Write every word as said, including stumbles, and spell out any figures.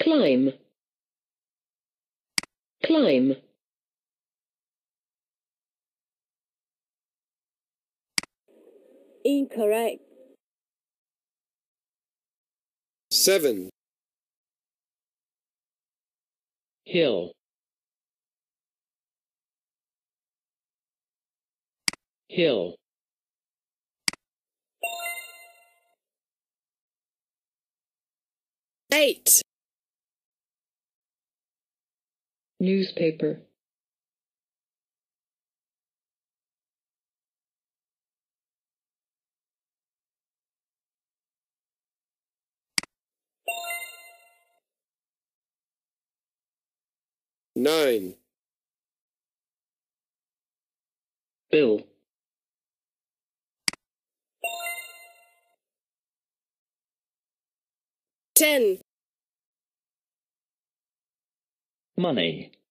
climb, climb. Incorrect. Seven. Hill, hill. Eight. Newspaper, Nine. bill, Ten. money,